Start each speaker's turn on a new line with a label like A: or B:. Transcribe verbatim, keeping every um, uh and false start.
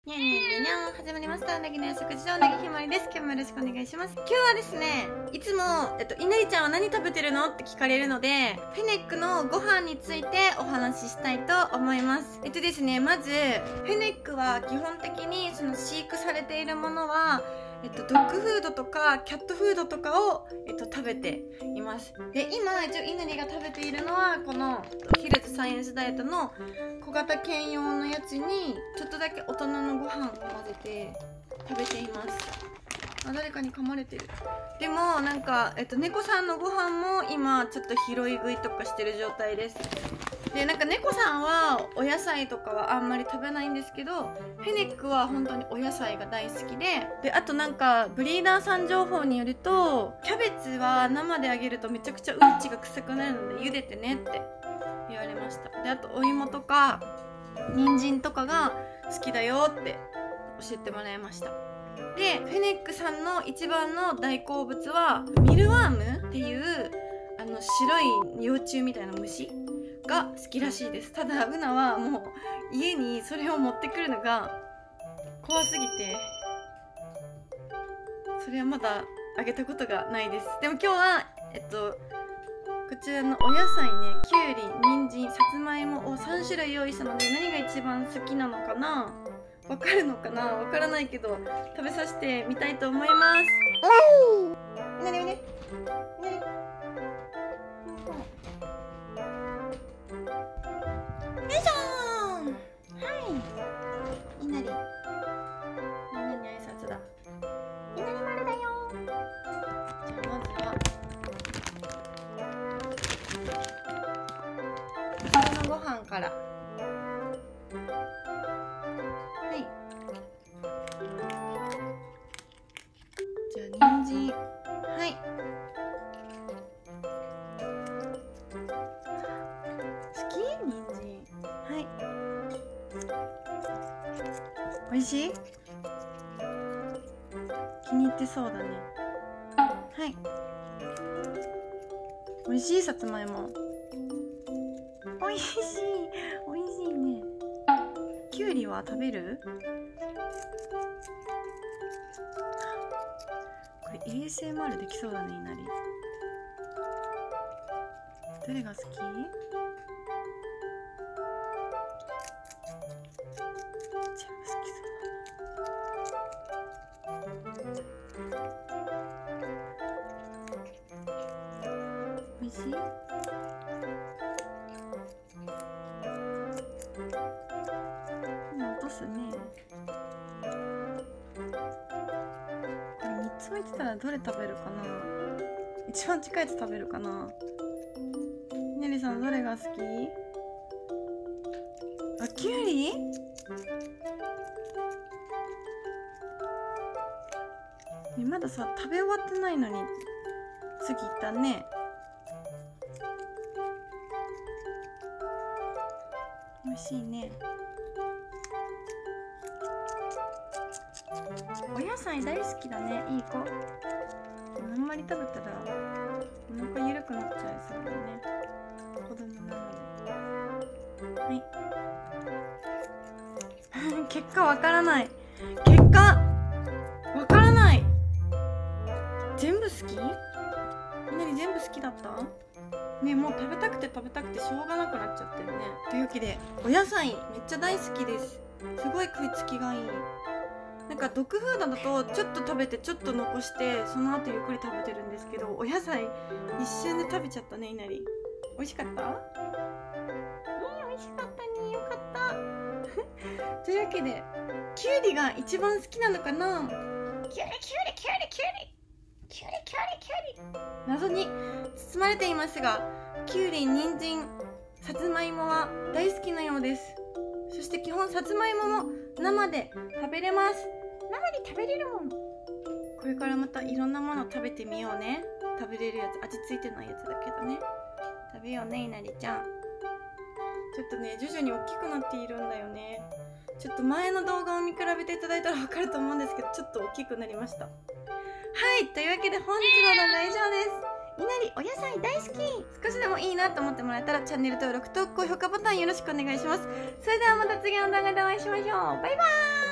A: にゃんにゃんにゃにゃん、始まりました。うなぎの食事場、うなぎひまりです。今日もよろしくお願いします。今日はですね、いつも、えっと、いなりちゃんは何食べてるのって聞かれるので、フェネックのご飯についてお話ししたいと思います。えっとですね、まず、フェネックは基本的にその飼育されているものは、えっと、ドッグフードとかキャットフードとかを、えっと、食べています。で、今一応いなりが食べているのはこのヒルズサイエンスダイエットの小型犬用のやつにちょっとだけ大人のご飯を混ぜて食べています。あ、誰かに噛まれてる。でもなんか、えっと、猫さんのご飯も今ちょっと拾い食いとかしてる状態です。で、なんか猫さんはお野菜とかはあんまり食べないんですけど、フェネックは本当にお野菜が大好きで、で、あとなんかブリーダーさん情報によると、キャベツは生であげるとめちゃくちゃうんちが臭くなるので茹でてねって言われました。で、あとお芋とか人参とかが好きだよって教えてもらいました。で、フェネックさんの一番の大好物はミルワームっていうあの白い幼虫みたいな虫が好きらしいです。ただウナはもう家にそれを持ってくるのが怖すぎて、それはまだあげたことがないです。でも今日はえっとこちらのお野菜ね、きゅうり、人参、さつまいもをさんしゅるい用意したので、何が一番好きなのかな、わかるのかな、わからないけど食べさせてみたいと思います。いなりいなりいなり、よいしょー。はい、いなり、みんなに挨拶だ。いなり丸だよー。じゃあまずは普通のご飯から。はい、じゃあ人参、はい、好き？人参、はい。おいしい？気に入ってそうだね。はい。おいしい？さつまいも。おいしい。おいしいね。きゅうりは食べる？これ エーエスエムアール できそうだね、いなり。どれが好き？おいしい？落とすね。これみっつ置いてたらどれ食べるかな。一番近いやつ食べるかな。ねりさんどれが好き？あ、きゅうり？ね、まださ食べ終わってないのに次行ったね。美味しいね。お野菜大好きだね、いい子。あんまり食べたらお腹緩くなっちゃいそうだね、子供なので。はい結果わからない。結果わからない。全部好き？みんなに全部好きだったね。もう食べたくて食べたくてしょうがなくなっちゃってるね。というわけでお野菜めっちゃ大好きです。すごい食いつきがいい。なんかドッグフードだとちょっと食べてちょっと残してその後ゆっくり食べてるんですけど、お野菜一瞬で食べちゃったね、いなり。美味しかった？ね、美味しかったね、よかったというわけできゅうりが一番好きなのかな。きゅうりきゅうりきゅうりきゅうりきゅうりきゅうりきゅうり謎に包まれていますが、きゅうり、人参、さつまいもは大好きなようです。そして基本さつまいもも生で食べれます。生で食べれるもん。これからまたいろんなもの食べてみようね。食べれるやつ、味付いてないやつだけどね。食べようね、いなりちゃん。ちょっとね、徐々に大きくなっているんだよね。ちょっと前の動画を見比べていただいたら分かると思うんですけど、ちょっと大きくなりました。はい、というわけで本日の動画は以上です。いなりお野菜大好き。少しでもいいなと思ってもらえたらチャンネル登録と高評価ボタンよろしくお願いします。それではまた次の動画でお会いしましょう。バイバーイ。